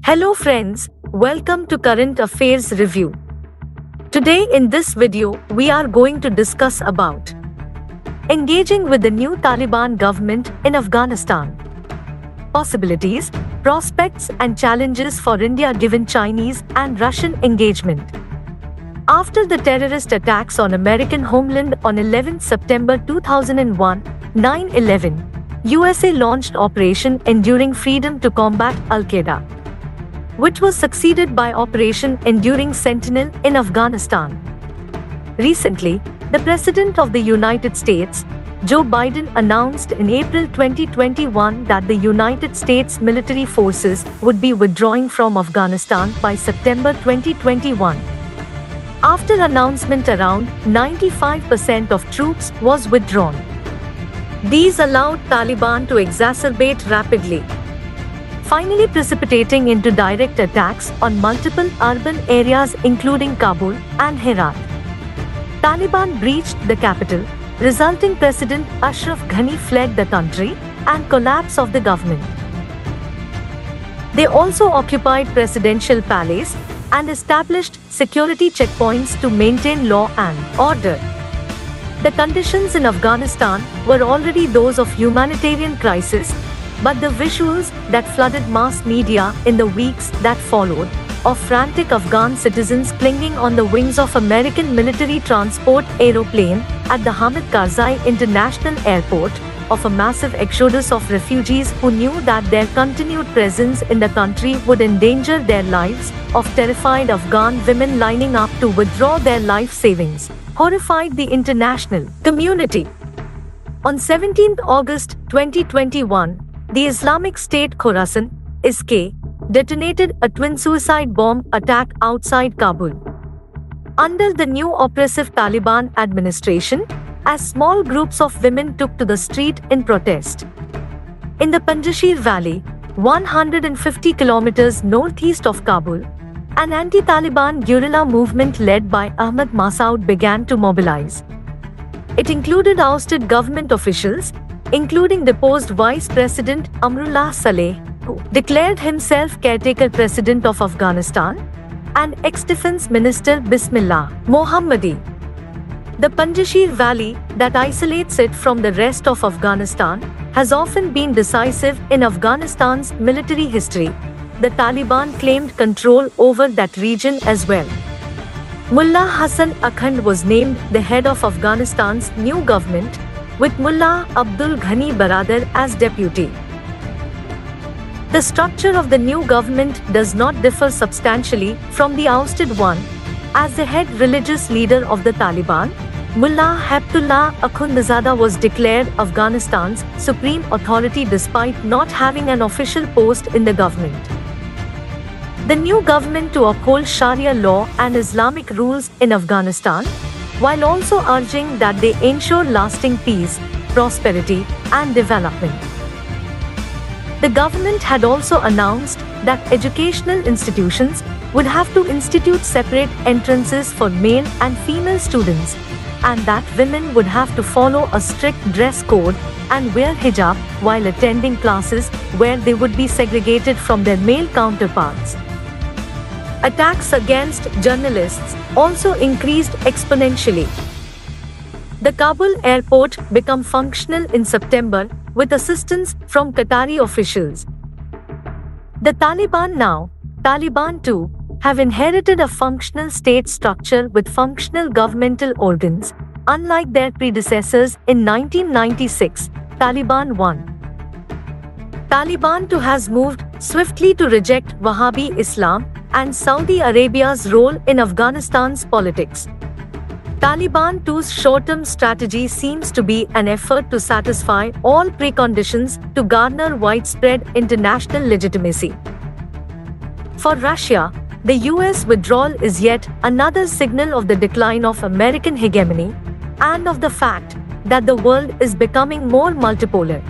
Hello friends, welcome to Current Affairs Review. Today in this video, we are going to discuss about engaging with the new Taliban government in Afghanistan. Possibilities, prospects and challenges for India given Chinese and Russian engagement. After the terrorist attacks on American homeland on 11 September 2001, 9/11, USA launched Operation Enduring Freedom to combat Al-Qaeda, which was succeeded by Operation Enduring Sentinel in Afghanistan. Recently, the President of the United States, Joe Biden, announced in April 2021 that the United States military forces would be withdrawing from Afghanistan by September 2021. After announcement, around 95% of troops was withdrawn. These allowed Taliban to exacerbate rapidly, finally precipitating into direct attacks on multiple urban areas including Kabul and Herat. Taliban breached the capital, resulting President Ashraf Ghani fled the country and collapse of the government. They also occupied Presidential Palace and established security checkpoints to maintain law and order. The conditions in Afghanistan were already those of humanitarian crisis, but the visuals that flooded mass media in the weeks that followed, of frantic Afghan citizens clinging on the wings of American military transport aeroplane at the Hamid Karzai International Airport, of a massive exodus of refugees who knew that their continued presence in the country would endanger their lives, of terrified Afghan women lining up to withdraw their life savings, horrified the international community. On 17 August 2021, the Islamic State Khorasan, ISK, detonated a twin suicide bomb attack outside Kabul. Under the new oppressive Taliban administration, as small groups of women took to the street in protest. In the Panjshir Valley, 150 kilometers northeast of Kabul, an anti-Taliban guerrilla movement led by Ahmad Massoud began to mobilize. It included ousted government officials, including deposed Vice President Amrullah Saleh, who declared himself caretaker president of Afghanistan, and ex-defense minister Bismillah Mohammadi. The Panjshir Valley, that isolates it from the rest of Afghanistan, has often been decisive in Afghanistan's military history. The Taliban claimed control over that region as well. Mullah Hassan Akhand was named the head of Afghanistan's new government, with Mullah Abdul Ghani Baradar as deputy. The structure of the new government does not differ substantially from the ousted one, as the head religious leader of the Taliban, Mullah Heptullah Akhundzada, was declared Afghanistan's supreme authority despite not having an official post in the government. The new government to uphold Sharia law and Islamic rules in Afghanistan, while also urging that they ensure lasting peace, prosperity, and development. The government had also announced that educational institutions would have to institute separate entrances for male and female students, and that women would have to follow a strict dress code and wear hijab while attending classes, where they would be segregated from their male counterparts. Attacks against journalists also increased exponentially. The Kabul airport became functional in September with assistance from Qatari officials. The Taliban now, Taliban too, have inherited a functional state structure with functional governmental organs, unlike their predecessors in 1996, Taliban 1. Taliban too has moved swiftly to reject Wahhabi Islam and Saudi Arabia's role in Afghanistan's politics. Taliban 2's short-term strategy seems to be an effort to satisfy all preconditions to garner widespread international legitimacy. For Russia, the US withdrawal is yet another signal of the decline of American hegemony and of the fact that the world is becoming more multipolar.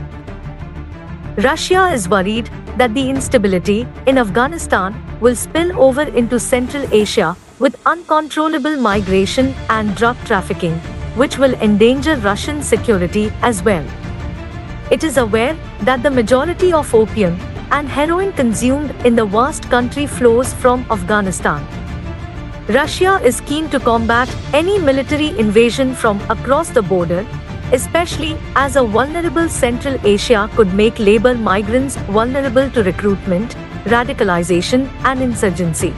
Russia is worried that the instability in Afghanistan will spill over into Central Asia with uncontrollable migration and drug trafficking, which will endanger Russian security as well. It is aware that the majority of opium, and heroin consumed in the vast country flows from Afghanistan. Russia is keen to combat any military invasion from across the border, especially as a vulnerable Central Asia could make labor migrants vulnerable to recruitment, radicalization, and insurgency.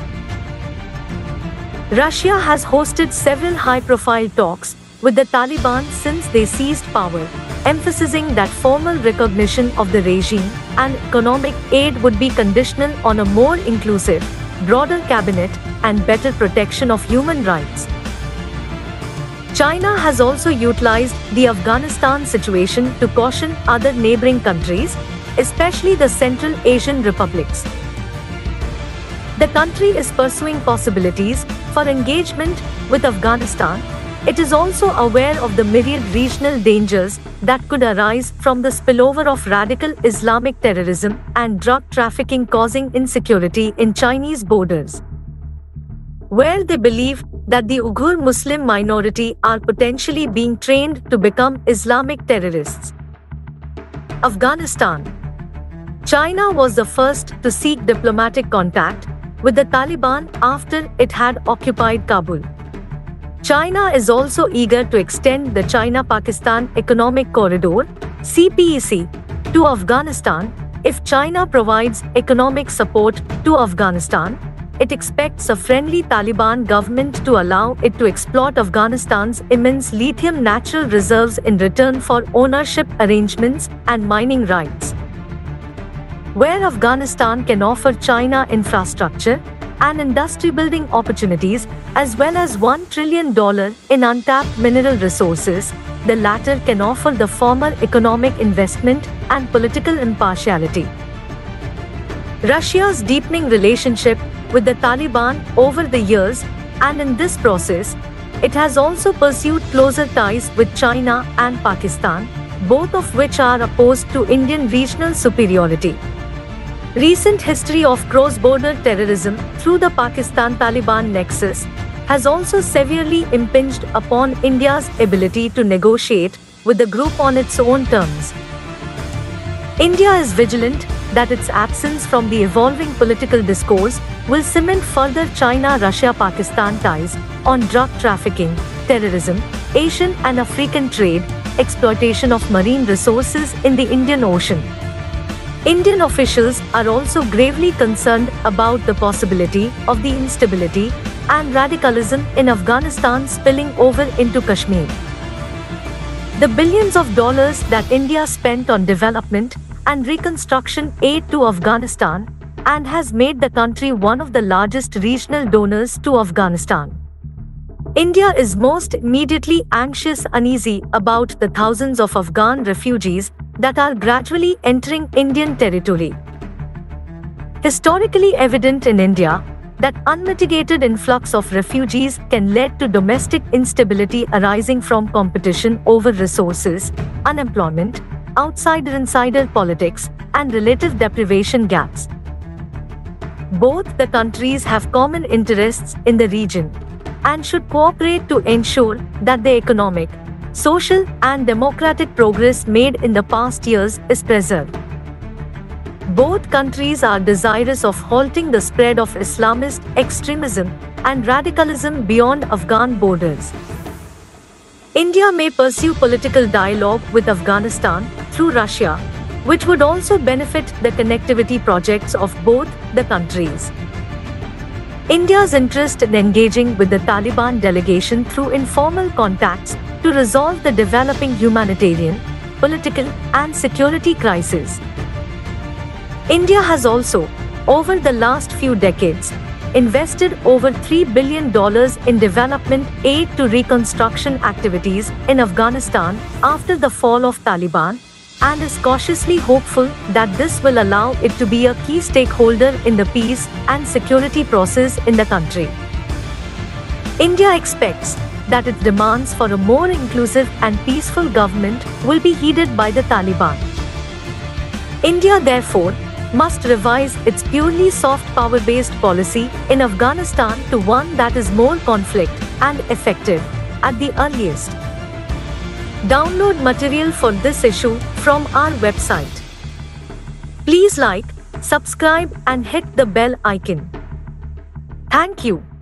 Russia has hosted several high-profile talks with the Taliban since they seized power, emphasizing that formal recognition of the regime and economic aid would be conditional on a more inclusive, broader cabinet and better protection of human rights. China has also utilized the Afghanistan situation to caution other neighboring countries, especially the Central Asian republics. The country is pursuing possibilities for engagement with Afghanistan. It is also aware of the myriad regional dangers that could arise from the spillover of radical Islamic terrorism and drug trafficking causing insecurity in Chinese borders, where they believe that the Uyghur Muslim minority are potentially being trained to become Islamic terrorists. Afghanistan. China was the first to seek diplomatic contact with the Taliban after it had occupied Kabul. China is also eager to extend the China-Pakistan Economic Corridor (CPEC) to Afghanistan. If China provides economic support to Afghanistan, it expects a friendly Taliban government to allow it to exploit Afghanistan's immense lithium natural reserves in return for ownership arrangements and mining rights, where Afghanistan can offer China infrastructure and industry building opportunities, as well as $1 trillion in untapped mineral resources. The latter can offer the former economic investment and political impartiality. Russia's deepening relationship with the Taliban over the years, and in this process, it has also pursued closer ties with China and Pakistan, both of which are opposed to Indian regional superiority. Recent history of cross-border terrorism through the Pakistan-Taliban nexus has also severely impinged upon India's ability to negotiate with the group on its own terms. India is vigilant that its absence from the evolving political discourse will cement further China-Russia-Pakistan ties on drug trafficking, terrorism, Asian and African trade, exploitation of marine resources in the Indian Ocean. Indian officials are also gravely concerned about the possibility of the instability and radicalism in Afghanistan spilling over into Kashmir. The billions of dollars that India spent on development and reconstruction aid to Afghanistan and has made the country one of the largest regional donors to Afghanistan. India is most immediately uneasy about the thousands of Afghan refugees that are gradually entering Indian territory. Historically evident in India, that unmitigated influx of refugees can lead to domestic instability arising from competition over resources, unemployment, outsider-insider politics, and relative deprivation gaps. Both the countries have common interests in the region and should cooperate to ensure that the economic, social, and democratic progress made in the past years is preserved. Both countries are desirous of halting the spread of Islamist extremism and radicalism beyond Afghan borders. India may pursue political dialogue with Afghanistan through Russia, which would also benefit the connectivity projects of both the countries. India's interest in engaging with the Taliban delegation through informal contacts to resolve the developing humanitarian, political, and security crisis. India has also, over the last few decades, invested over $3 billion in development aid to reconstruction activities in Afghanistan after the fall of Taliban, and is cautiously hopeful that this will allow it to be a key stakeholder in the peace and security process in the country. India expects that its demands for a more inclusive and peaceful government will be heeded by the Taliban. India, therefore, must revise its purely soft power-based policy in Afghanistan to one that is more conflict and effective at the earliest. Download material for this issue from our website. Please like, subscribe and hit the bell icon. Thank you.